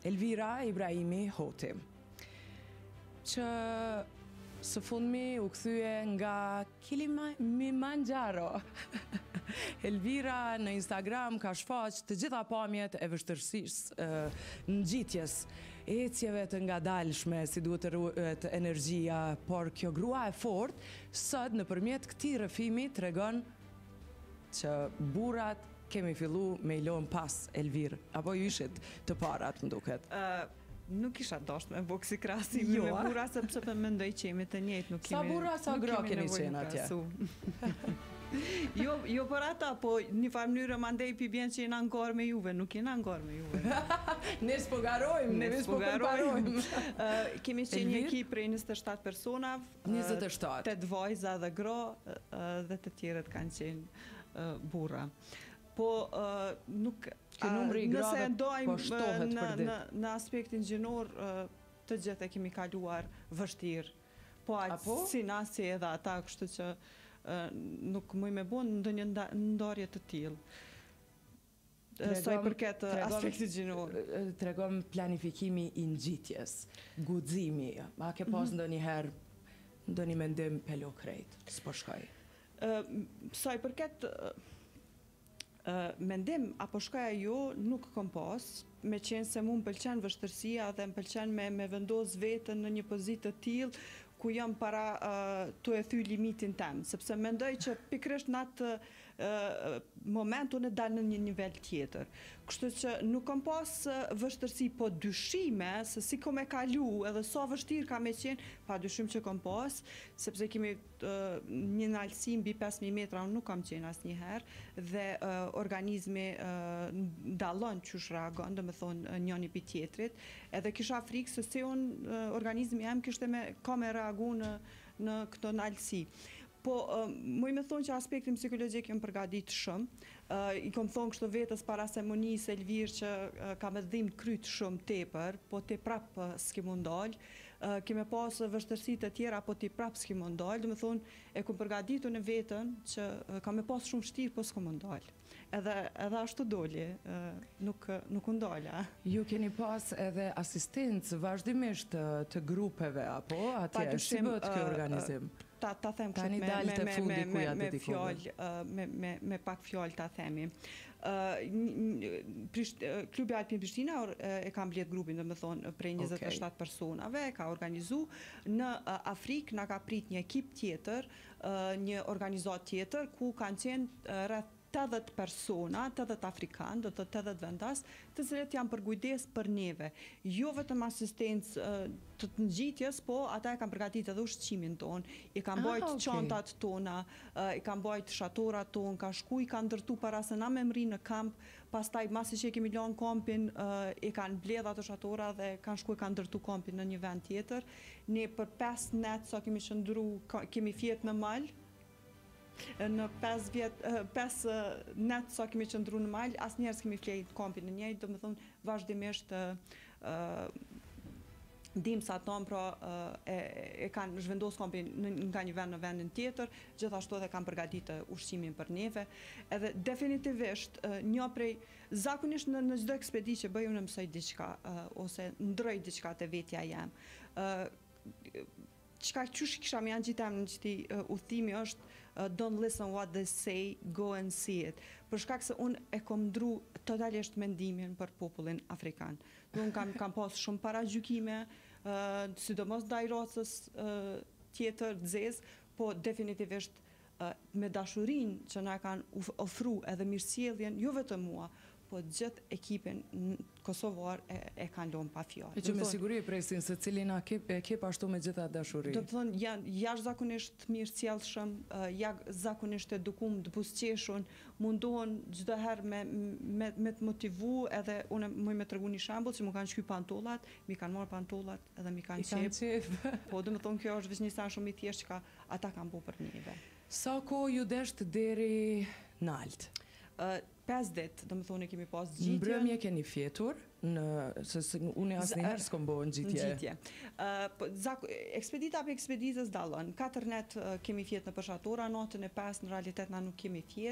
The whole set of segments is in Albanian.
Elvira Ibrahimi Hoti, që së fundmi u kthye nga Kilimanjaro. Elvira në Instagram ka shfaq të gjitha pamjet e vështërësisë, ngjitjes, ecjeve të ngadalshme, si duhet të ruhet energjia, por kjo grua e fortë sot nëpërmjet këtij rrëfimi tregon që burrat kemi fillu me i lon pas Elvir, apo ju ishit të parat, më duket? Nuk isha dosht me bëksi krasimi me burra, sepse për mendoj që jemi të njëjtë, nuk kemi. Sa burra, sa gra keni qenë atje? Jo për ata, po një farë mënyrë mandej pibjen që jena ngorë me juve, nuk jena ngorë me juve. Ne s'pogarojmë, ne s'pogarojmë. Kemi qenë një ekip prej 27 personav, 27. 8 vajza dhe gra, dhe të tjerët kanë qenë burra. Po nuk... Nëse ndojmë në aspektin gjinor, të gjithë e kemi kaluar vështirë, po aqë si na si edhe ata, kështu që nuk mëj me bon në një ndarje të tillë. Sa i përket aspektit gjinor. Tregon planifikimi i ngjitjes, guximi, a ke pas ndonjëherë ndonjë mendim pelo krejt, s'po shkoj? Sa i përket mendim apo shkaja jo, nuk kom pas, me qenë se mu më pëlqen vështërsia dhe më pëlqen me vendos vetën në një pozitë të tillë ku jam para të e thy limitin tem, sepse mendoj që pikrisht në atë moment unë e dalë në një nivel tjetër. Kështu që nuk kom pas vështërsi, po dyshime se si kom e kalu edhe sa vështirë ka me qenë, pa dyshim që kom pas, sepse kemi një nalësi mbi 5.000 metra, unë nuk kam qenë asë njëherë, dhe organizmi dallon qysh reagon, dhe me thonë njëni për tjetrit, edhe kisha frikë se si unë organizmi em kishte ka me reagu në këto nalësi. Po, muj me thonë që aspektin psikologjik jem përgadit shumë. I kom thonë kështu vetës para semonisë Elvir që ka me dhimë kryt shumë tepër, po ti prapë s'ki mundal. Kime pasë vështërsit e tjera, po ti prapë s'ki mundal. Dhe me thonë, e kom përgaditu në vetën që ka me pasë shumë shtirë, po s'ko mundal. Edhe ashtu doli, nuk undala. Ju keni pas edhe asistencë vazhdimisht të grupeve, apo? Atje, si bët kjo organizim? Ta them me pak fjallë ta themi. Klubi Alpin Prishtina e ka mbledh grupin, dhe me thonë, prej 27 personave, ka organizu. Në Afrikë nga ka prit një ekip tjetër, një organizat tjetër, ku kanë qenë rreth 80 persona, 80 afrikanë, dhe të 80 vendas, të cilët janë përkujdes për neve. Jo vetëm asistencë të ngjitjes, po ata e kanë përgatit edhe ushqimin tonë, i kanë bajt çantat tona, i kanë bajt shatorat tonë, ka shku, i kanë ndërtu para se na me mri në kamp, pastaj masi që kemi lanë kampin, i kanë bledh ato shatora dhe kanë shku, i kanë ndërtu kampin në një vend tjetër. Ne për 5 net sa kemi shëndru, kemi fjet në mal, në 5 net sa kemi qëndru në mal, as njerës kemi flejt kampin në njëjtë, do me thonë vazhdimisht dimsa tonë, pra e kanë zhvendos kampin nga një vend në vendin tjetër, gjithashtu edhe kanë përgatitë ushqimin për neve, edhe definitivisht një prej, zakonisht në çdo ekspedi që bëj unë mësoj diçka, ose ndroj diçka të vetja jam. Qysh kisha me janë gjitem në qëti udhimi është don't listen what they say, go and see it. Për shkak se unë e kom ndru totalisht mendimin për popullin afrikan. Unë kam pas shumë para gjykime, sidomos ndaj racës tjetër dzez, po definitivisht me dashurin që na kanë ofru edhe mirësjelljen, jo vetëm mua, po gjithë ekipin kosovar e kanë lënë pa fjalë. E që me siguri e presin se cilin ekip ashtu me gjitha dashuri. Do të thonë, janë jashtëzakonisht mirësjellshëm, jashtëzakonisht edukum, të buzëqeshun, mundohen çdo herë me të motivu, edhe unë më me tregu një shembull që më kanë shky pantollat, mi kanë marrë pantollat edhe mi kanë qep. Po do të thonë kjo është vetëm një sen shumë i thjeshtë që ata kanë bërë për neve. Sa kohë ju desht deri nalt? 5 ditë, do më thonë, kemi pas gjitje. Mbrëmje keni fjetur, se unë asë njëherë s'kom bo në gjitje. Ekspedita për ekspeditës dalën. 4 net kemi fjet në përshatora, natën e 5 në realitet na nuk kemi fjet.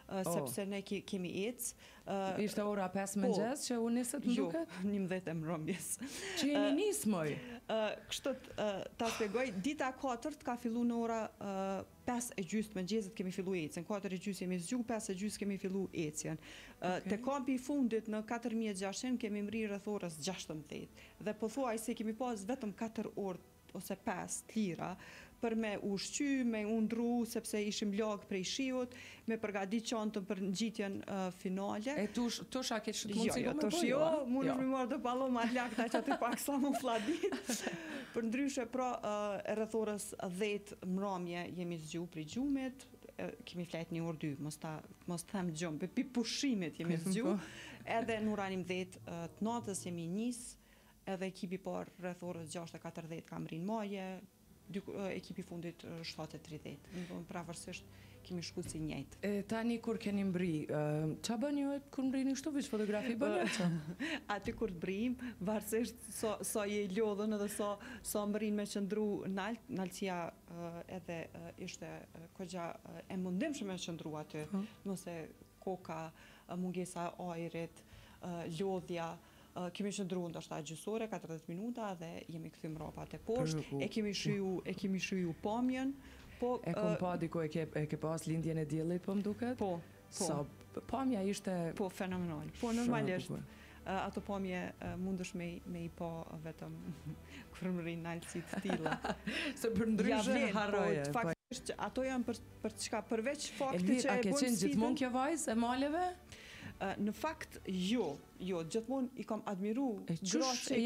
sepse ne kemi ecë. Ishte ora 5 mëngjes që unë nisët më duket? Jo, 11 e mbrëmjes. Që jeni nisë moj? Kështu ta shpjegoj, dita 4 ka fillu në ora 5:30 mëngjesit kemi fillu ecjen, 4:30 jemi zgju, 5:30 kemi fillu ecjen. Te kampi i fundit në 4600 kemi mri rreth orës 16 dhe pothuajse kemi pas vetëm 4 orë ose 5 të lira për me ushqy, me undru, sepse ishim lag prej shiut, me përgadit çantën për ngjitjen finale. E tusha ke shumë mundësi Jo, tush jo, mund është me marrë të palloma lakta që aty pak sa më fladit. Për ndryshe, pra, rreth orës 10 mramje jemi zgju prej gjumit, kemi flet 1 orë 2, mos them gjum, për pi pushimit jemi zgju, edhe në orarin 10 të natës jemi nis, edhe ekipi par rreth orës 6:40 kam rinë maje, ekipi fundit 7:30. Pravërsisht kemi shku si njëjtë. Tani kur keni mbri, qa bën ju kur mbrini kështu, vish fotografi bën që? Aty kur të brim, varësisht sa je lodhën edhe sa mbrin me qëndru nalësia edhe ishte kogja e mundimshme me qëndru aty, nëse koka, mungesa ajrit, lodhja, kemi qëndru ndoshta gjysore, 40 minuta dhe jemi këthym ropat e poshtë, e kemi shiju pamjen. E kom pa diku e ke pas lindjen e diellit, po më duket? Po. Pamja ishte... Po, fenomenal. Po, normalisht, ato pamje mundesh me i pa vetëm kur më rinë nalësi të tilla. Se për ndryshe harroje. Faktisht, ato janë për çka, përveç faktit që e a ke qenë gjithmonë kjo vajzë e maleve? Në fakt, jo, gjithmonë i kam admiru gratë që i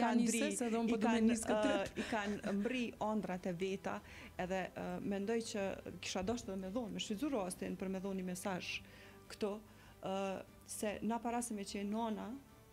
kanë mbri ëndrat e veta, edhe mendoj që kisha dashur edhe me dhonë, me shfrytzu rastin për me dhoni mesazh këto, se na para se me qenë nana,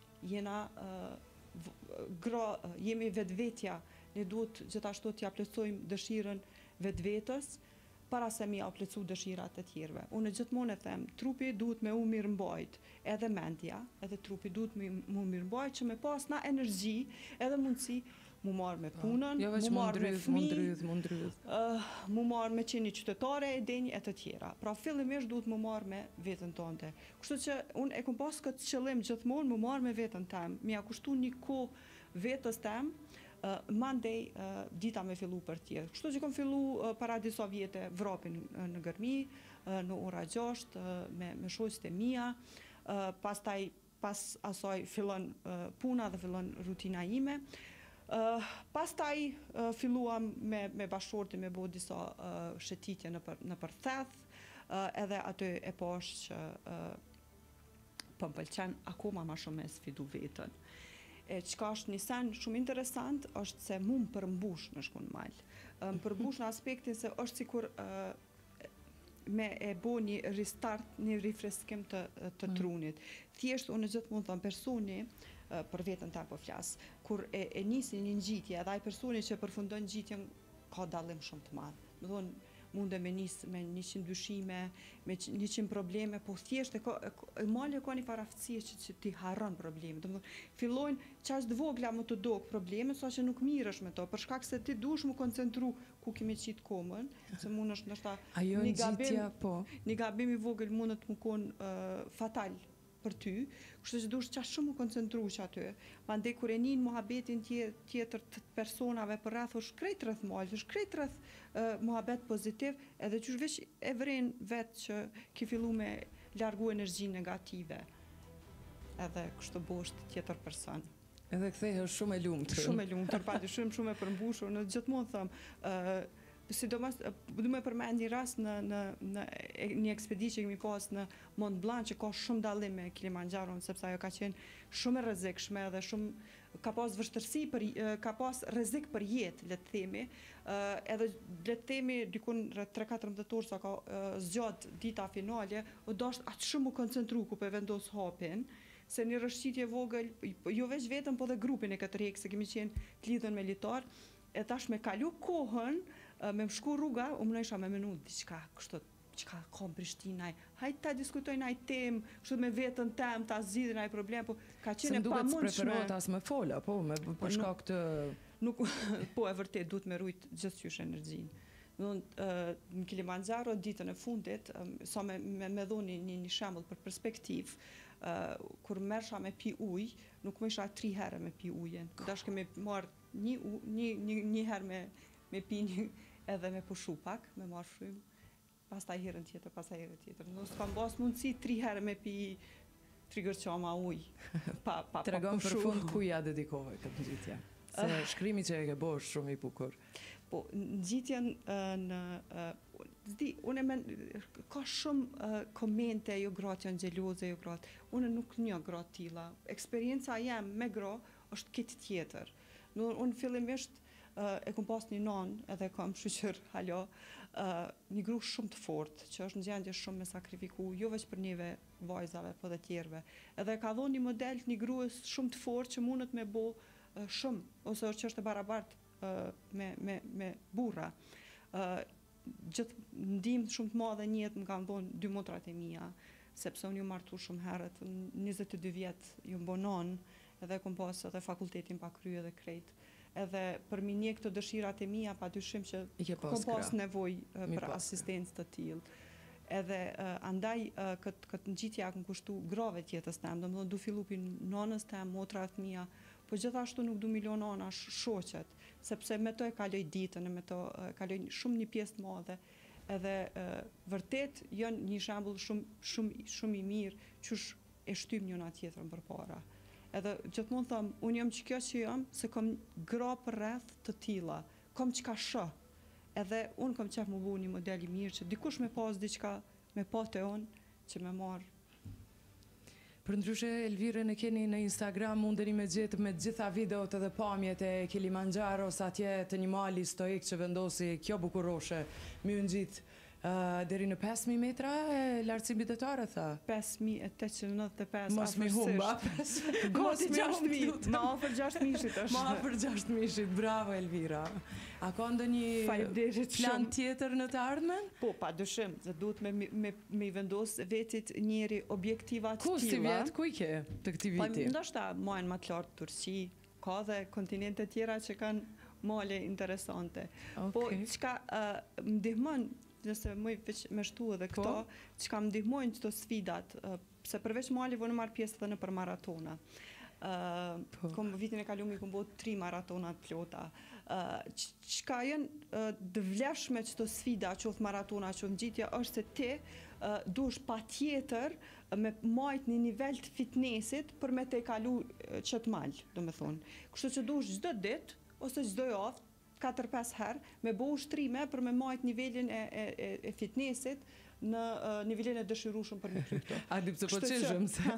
jemi vetvetja, ne duhet gjithashtu t'ja plotësojmë dëshirën vetvetes, para se mi aplecu dëshirat e tjerve. Unë gjithmonë e them, trupi duhet me u mirëmbajt, edhe mendja, edhe trupi duhet me u mirëmbajt, që me pas na energji, edhe mundësi, mu marrë me punën, mu marrë me fëmijë, mu marrë me qeni qytetare e denjë e të tjera. Pra fillimisht duhet mu marrë me vetën tënde. Kështu që unë e kom pas këtë qëllim gjithmonë mu marrë me vetën tem, mi a kushtu një kohë vetës tem, mandej dita me fillu për tjerë. Kështu që kom fillu para disa vjete vrapin në Gërmi, në ora 6, me shoqët e mia, pas asaj fillon puna dhe fillon rutina ime. Pastaj filluam me bashkëshortin me bo disa shëtitje në përtheth, edhe aty e poshtë që po më pëlqen akoma ma shumë me sfidu vetën. Qka është një sen shumë interesant, është se mu më përmbush në shkun malë. Më përmbush në aspektin se është sikur me e bo një restart, një rifreskim të trunit. Thjesht, unë gjithë mund thëmë personi, për vetën ta po flasë, kur e nisi një ngjitje, edhe ai personi që përfundon ngjitjen ka dallim shumë të madh. Më thonë, munde me nisë me 100 dyshime, me 100 probleme, po thjesht mali ka një paraftësi që ti harron probleme. Do të thonë, fillojnë qaq të vogla më të dog probleme, sa që nuk mirësh me to, për shkak se ti duhesh më koncentru ku kemi qit komën, se mund është ndoshta një gabim i vogël mund të më kon fatal për ty, kështu që duhesh qash shumë më koncentru që aty. Mandej kur e nin muhabetin tjetër të personave për rreth, është krejt rreth malë, është krejt rreth muhabet pozitiv, edhe që veç e vren vetë që ki fillu me largu energji negative. Edhe kështu bosht tjetër person. Edhe kthehesh shumë e lumtur. Shumë e lumtur, padyshim shumë e përmbushur, në gjithmonë them, sidomos du me përmend një rast në një ekspedicë që kemi pas në Mont Blanc, që ka shumë dallim me Kilimanxharon, sepse ajo ka qenë shumë e rrezikshme dhe shumë ka pas vështirësi ka pas rrezik për jetë, le të themi, edhe le të themi dikun rreth 3-14 orë sa ka zgjat dita finale, u dash atë shumë u koncentru ku po vendos hapin, se një rrëshqitje vogël, jo veç vetëm, po dhe grupin e këtë rjekë, se kemi qenë të lidhën me litar, e tash me kalu kohën, me më shku rruga, u më nëjsha me menu diqka, kështu, qka ka në Prishtinaj, hajtë ta diskutojnë aj tem, kështu me vetën tem, ta zgjidhin aj problem, po ka qenë e pa mundshme. Se më duket s'preferohet as me fola, po, me përshka këtë... Po, e vërtet, duhet me rujt gjithqysh energjin. Në Kilimanjaro, ditën e fundit, sa me dhoni një shembull për perspektiv, kur mersha me pi ujë, nuk më isha 3 herë me pi ujën. Dashke me marr një herë me pi edhe me pushu pak, me marr frymë, pastaj herën tjetër. Nuk kam pas mundësi 3 herë me pi 3 gërqama ujë. Tregon për fund ku ja dedikove këtë ngjitje. Se shkrimi që e ke bosh shumë i bukur. Po, ngjitjen ka shumë komente, jo gratë janë xheloze, jo gratë. Unë nuk një gratë tilla. Eksperienca jem me gra është këtë tjetër. Unë fillimisht e kom pas një nanë, edhe kam shoqër halo, një gru shumë të fortë, që është në gjendje shumë me sakrifiku, jo veç për njëve vajzave, po dhe tjerve. Edhe ka dhonë një model një gruës shumë të fortë që mundet me bo shumë, ose që është e barabartë me burra. Gjithë ndihmë shumë të madhe një jetë më kanë dhonë 2 motrat e mia, sepse unë ju martu shumë herët, 22 vjetë ju mbonon, edhe kom pas edhe fakultetin pa krye dhe krejt. Edhe për mi një këto dëshirat e mia, pa dyshim që kom pas nevoj për asistencë të tillë. Edhe andaj këtë ngjitja kam kushtu grave tjetës tem, do më thonë du fillu pi nonës tem, motrat mia, po gjithashtu nuk du milion nona shoqet, sepse me to e kaloj ditën, me to kaloj shumë një pjesë të madhe, edhe vërtet janë një shembull shumë i mirë qysh e shtym njëna tjetrën përpara. Edhe gjithmonë them, unë jam që kjo që jam, se kam gra për rreth të tilla, kam çka shoh. Edhe unë kam qef më bu një model i mirë që dikush me pas diçka, me pate unë që me marë. Për ndryshe, Elvirën e keni në Instagram, mundeni me gjetë me gjitha videot edhe pamjet e Kilimanjaro, sa atje të një mali stoik që vendosi kjo bukuroshe, mjë në gjitë deri në 5.000 metra e lartësi mbetërore, tha? 5.895. Mos mi humba. Gati 6.000. Ma afër 6.000 është. Ma afër 6.000. Bravo, Elvira. A ka ndonjë plan tjetër në të ardhmen? Po, pa dyshim, se duhet me i vendos vetit njëri objektivat tilla. Ku si vjet, ku i ke të këtij viti? Ndoshta majnë më të lartë Turqi, ka dhe kontinente tjera që kanë male interesante. Po, çka më ndihmon nëse më shtu edhe këto, që kam ndihmojnë qëto sfidat, se përveç mali vë në marrë pjesë edhe në për maratona. Vitin e kalumi kom bo 3 maratonat plota. Qka jenë dëvleshme qëto sfida, qoftë maratona, qoftë ngjitja, është se ti dush pa tjetër me majt një nivel të fitnessit për me te kalu qëtë malë, do me thonë. Kështu që dush gjdo dit, ose gjdo javë, 4-5 herë, me bo ushtrime për me majt nivelin e fitnessit në nivelin e dëshirushëm për me krypto. A di pëse po qeshëm se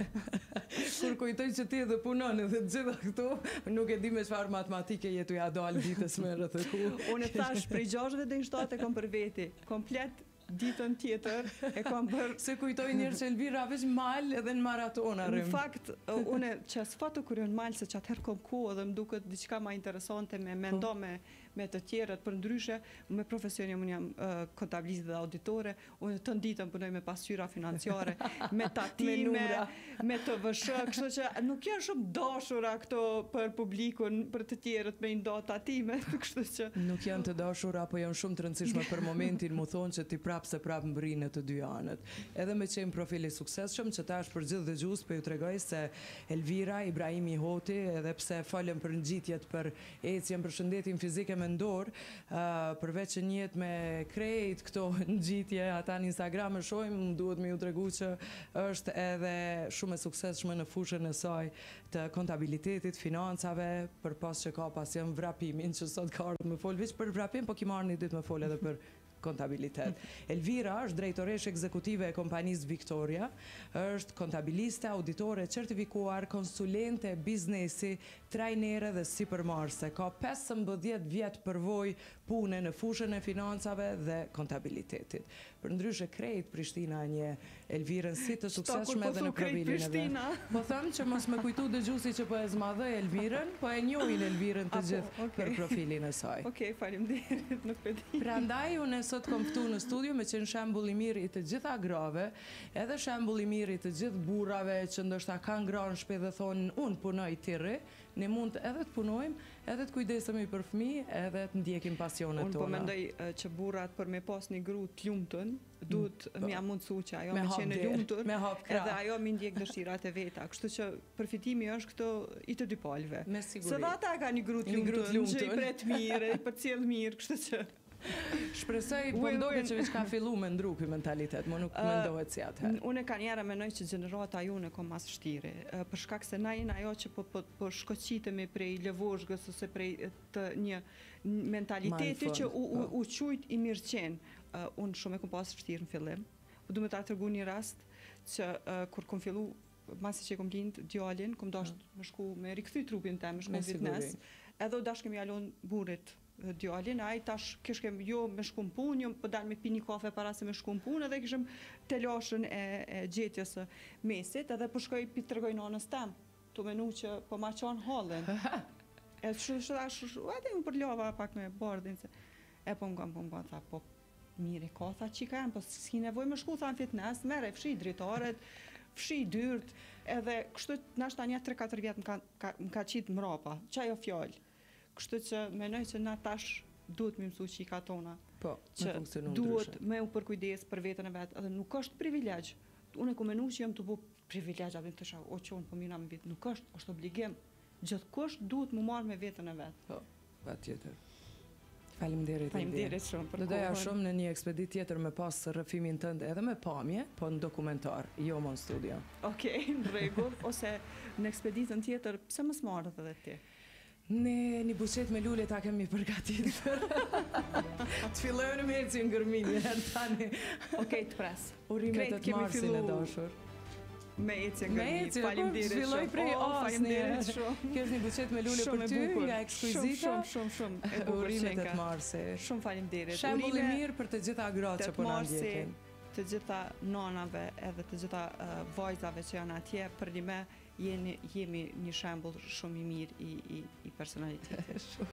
kur kujtoj që ti edhe punon edhe gjitha këto, nuk e di me çfarë matematike jetu ja dalë ditës më rreth e ku. Unë thash prej 6 deri në 7 e kam për veti, komplet ditën tjetër e kam bërë. Se kujtoj njërë që Elvira veç mal edhe në maratona rrim. Në fakt, une që s'fatu kur jënë mal, se që atëherë kom kohë dhe më duket diçka ma interesante me ndo me të tjerët, për ndryshe, me profesion unë jam kontabiliste dhe auditore, unë të ditën punoj me pasqyra financiare, me tatime, me të vëshë, kështu që nuk janë shumë dashura këto për publikun, për të tjerët me ndo tatime, kështu që... Nuk janë të dashura, apo janë shumë të rëndësishme për momentin, mu thonë që ti prapë mbri në të dy anët. Edhe me qenë profili suksesshëm, që tash për gjithë dëgjues po ju tregoj se Elvira Ibrahimi Hoti, edhe pse folëm për ngjitjet për ecjen, për shëndetin fizik e mendor, përveç që njihet me krejt këto ngjitje, ata në Instagram e shohim, duhet me ju tregu që është edhe shumë e suksesshme në fushën e saj të kontabilitetit, financave, për pas që ka pasion vrapimin, që sot ka ardhur me fol veç për vrapim, po ki marrë një ditë me fol edhe për kontabilitet. Elvira është drejtoresh ekzekutive e kompanisë Victoria, është kontabiliste, auditore certifikuar, konsulente biznesi, trajnere dhe sipërmarrëse. Ka 15 vjet përvojë pune në fushën e financave dhe kontabilitetit. Për ndryshe krejt Prishtina një Elvirën si të suksesshme edhe në provilin edhe. Po thëmë që mos me kujtu dëgjuesi që po e zmadhë Elvirën, po e njohin Elvirën të gjithë për profilin e saj. Okej, faleminderit, nuk e di. Prandaj unë sot kom këtu në studio me qenë shembull i mirë i të gjitha grave, edhe shembull i mirë i të gjithë burrave që ndoshta kanë gra në shtëpi dhe thonë unë punoj ti rri, Ne mund edhe të punojmë, edhe të kujdesemi për fëmijë, edhe të ndjekim pasionet Unë po tona. mendoj që burrat për me pas një gru të lumtun, duhet me ja mundsu që ajo Me me hap qenë derë, lumtur, me hap krah. edhe ajo me ndjek dëshirat e veta. Kështu që përfitimi është këto i të dy palëve. Me Se siguri. dhe ata ka një gru të Një gru të lumtun, që i lumtun. pret mirë, i përcjell mirë, kështu që Shpresoj, po Win-win. ndoket që veç ka fillu me ndru ky mentalitet, më nuk mendohet si atëherë. unë ka njëra menoj që gjenerata june ka mas vështire, për shkak se na jena ajo që po shkoqitemi prej lëvozhgës ose prej të një mentaliteti Mindful, që po. u qujt i mirë qenë. Unë shumë e kom pas vështirë në fillim. Du me ta tërgu një rast që kur kom fillu, masi që kom lind djalin, kom dasht me shku me rikthy trupin tem, me shku Me në fitness, siguri. edhe u dash kemi jalon burit djalin, ai tash kishkem jo me shku në punë, jo po dal me pi një kafe para se me shku në punë, edhe kishim telashën e gjetjes së mesit, edhe po shkoj pi tregoj nanës tem, tu menu që po ma qan hallin. E edhe unë përlova pak me bardhin se e po më tha, po mire ka tha qika jam, po s'ki nevoj me shku tha në fitness, mere fshi dritaret, fshi dyrt, edhe kështu nashta një 3-4 vjet më ka qitë mrapa, qajo fjallë. Kështu që menoj që na tash duhet me mësu qika tona, Po, me që funksionu duhet ndryshe. me u përkujdes për vetën e vetë, edhe nuk është privilegj. Unë e ku menu që jam të bu privilegj, atë të shau, o qonë, po mira me vetë, nuk është obligim. Gjithkusht duhet mu marrë me vetën e vetë. Po, patjetër. Faleminderit. Faleminderit shumë për Do doja kohën. shumë në një ekspedit tjetër me pas rrëfimin tënd edhe me pamje, po në dokumentar, jo më në studio. Okej, në rregull, ose në ekspeditën tjetër, pse mos marrët edhe ti? Ne një buqet me lule ta kemi përgatitur. Të fillojnë me eci në gërminje, tani. Okej, të pres. Urimet Krejt e të kemi marsin e fillu dashur. Me ecje Me ngërmit. ecje, po, Faleminderit zhvilloj shumë. prej asnjë. Faleminderit shumë. Kjo është një buqet me lule Shumë për e ty, bukur. nga ekskuzita. Shumë e bukur Urimet e Qenka. të marsi. Shumë faleminderit. Shembull i Urime mirë për të gjitha gratë të që po na marsi, ndjekin. të gjitha nanave edhe të gjitha vajzave që janë atje, për një me jemi një shembull shumë i mirë i personalitetit.